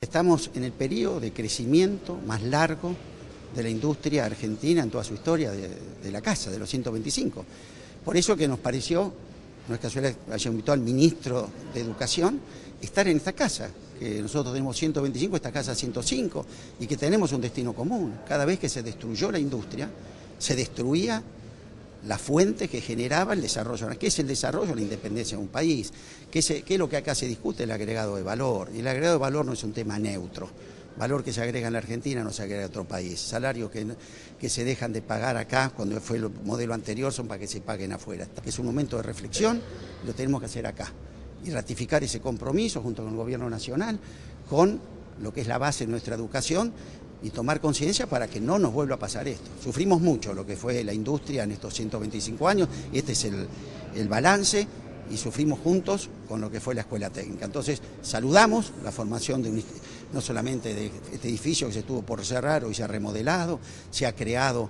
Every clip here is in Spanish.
Estamos en el periodo de crecimiento más largo de la industria argentina en toda su historia de la casa, de los 125. Por eso que nos pareció, no es casualidad que haya invitado al ministro de Educación, estar en esta casa, que nosotros tenemos 125, esta casa 105, y que tenemos un destino común. Cada vez que se destruyó la industria, se destruía la fuente que generaba el desarrollo. ¿Qué es el desarrollo? La independencia de un país. ¿Qué es lo que acá se discute? El agregado de valor. Y el agregado de valor no es un tema neutro. Valor que se agrega en la Argentina no se agrega en otro país. Salarios que se dejan de pagar acá, cuando fue el modelo anterior, son para que se paguen afuera. Es un momento de reflexión, lo tenemos que hacer acá. Y ratificar ese compromiso junto con el Gobierno Nacional, con lo que es la base de nuestra educación, y tomar conciencia para que no nos vuelva a pasar esto. Sufrimos mucho lo que fue la industria en estos 125 años, y este es el balance, y sufrimos juntos con lo que fue la escuela técnica. Entonces, saludamos la formación no solamente de este edificio que se estuvo por cerrar, hoy se ha remodelado, se ha creado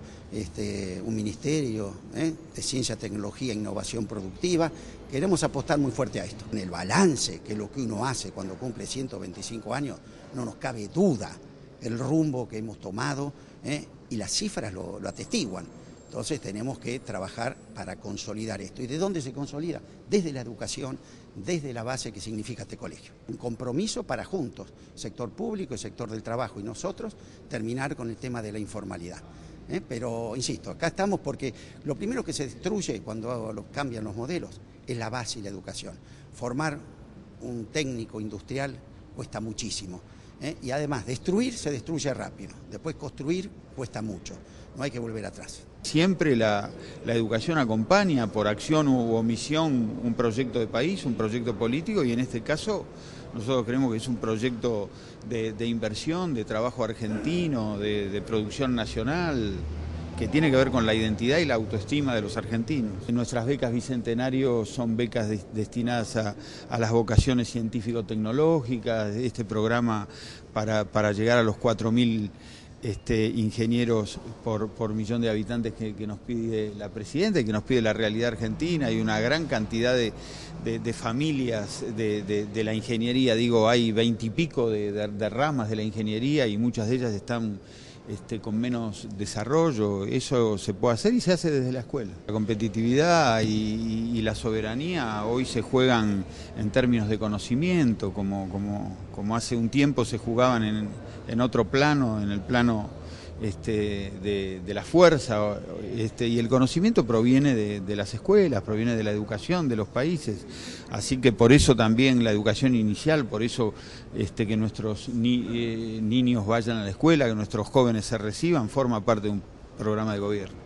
un ministerio de ciencia, tecnología e innovación productiva. Queremos apostar muy fuerte a esto. En el balance, que es lo que uno hace cuando cumple 125 años, no nos cabe duda el rumbo que hemos tomado, y las cifras lo atestiguan. Entonces tenemos que trabajar para consolidar esto. ¿Y de dónde se consolida? Desde la educación, desde la base que significa este colegio. Un compromiso para juntos, sector público y sector del trabajo, y nosotros terminar con el tema de la informalidad. Pero, insisto, acá estamos porque lo primero que se destruye cuando cambian los modelos es la base y la educación. Formar un técnico industrial cuesta muchísimo. Y además, destruir se destruye rápido, después construir cuesta mucho, no hay que volver atrás. Siempre la educación acompaña por acción u omisión un proyecto de país, un proyecto político, y en este caso nosotros creemos que es un proyecto de inversión, de trabajo argentino, de producción nacional, que tiene que ver con la identidad y la autoestima de los argentinos. Nuestras becas Bicentenario son becas destinadas a las vocaciones científico-tecnológicas, este programa para llegar a los 4.000 ingenieros por millón de habitantes que nos pide la Presidenta y que nos pide la realidad argentina. Hay una gran cantidad de familias de la ingeniería, digo, hay 20 y pico de ramas de la ingeniería, y muchas de ellas están con menos desarrollo. Eso se puede hacer y se hace desde la escuela. La competitividad y la soberanía hoy se juegan en términos de conocimiento, como hace un tiempo se jugaban en otro plano, en el plano de la fuerza, y el conocimiento proviene de las escuelas, proviene de la educación de los países. Así que por eso también la educación inicial, por eso que nuestros niños vayan a la escuela, que nuestros jóvenes se reciban, forma parte de un programa de gobierno.